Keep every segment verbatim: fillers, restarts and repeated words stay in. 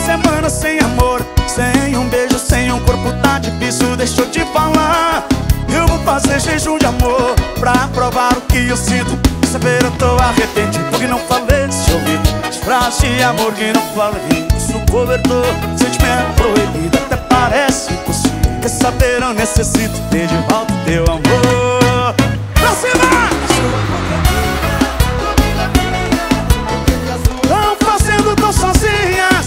semana sem amor, sem um beijo, sem um corpo, tá difícil, deixa eu te falar. Eu vou fazer jejum de amor pra provar o que eu sinto. Saber eu tô arrependido porque não falei desse ouvido. As frases de amor que não falei, isso cobertor, sentimento proibido, até parece impossível. Quer saber, eu necessito ter de volta teu amor. Pra cima! Tão fazendo tão sozinhas,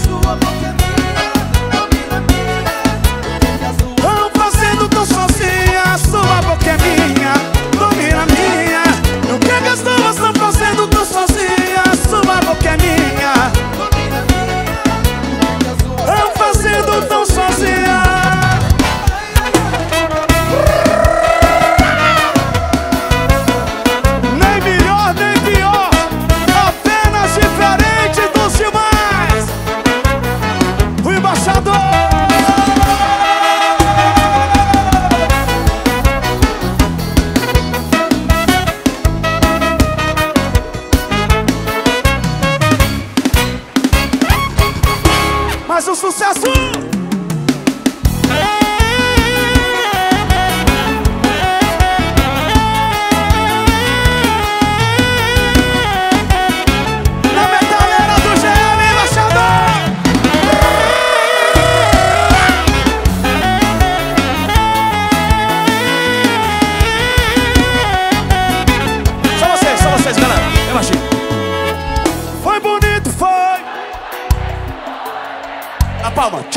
tão fazendo tão sozinhas. Sua boca é minha, domina minha. O que as duas tão fazendo tão sozinhas? Sua boca é minha, tão fazendo tão sozinhas. Mais um sucesso! Na metaleira do G M, embaixador! Só vocês, só vocês, galera. Eu achei. Foi bonito, foi! A palma, tchau.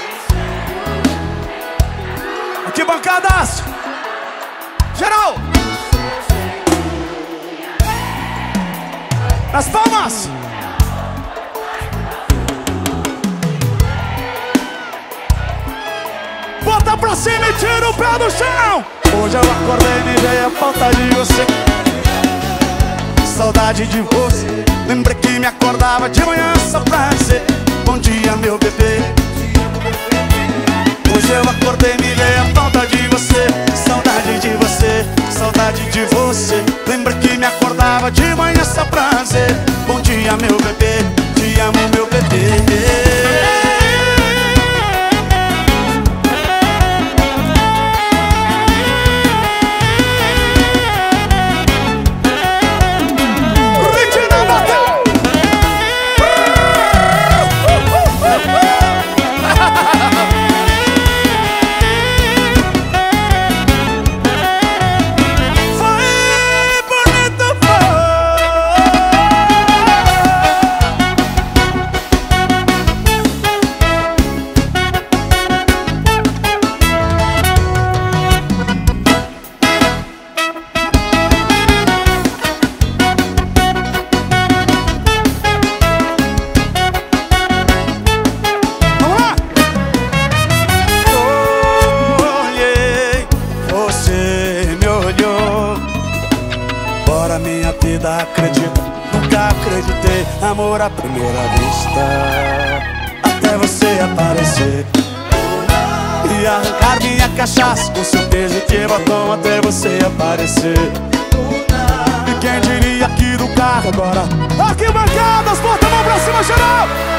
Aqui, bancadas. Geral. Nas palmas. Bota pra cima e tira o pé do chão. Hoje eu acordei e me veio a falta de você. Saudade de você. Lembrei que me acordava de manhã só pra dizer bom dia, meu bebê. Hoje eu acordei, me veio a falta de você. Saudade de você, saudade de você. Lembra que me acordava de manhã só pra dizer bom dia, meu bebê. Te amo, meu bebê. Minha vida, acredita, nunca acreditei. Amor à primeira vista, até você aparecer e arrancar minha cachaça com seu beijo de batom até você aparecer. E quem diria aqui do carro agora? Arquibancadas, bota a mão pra cima, geral!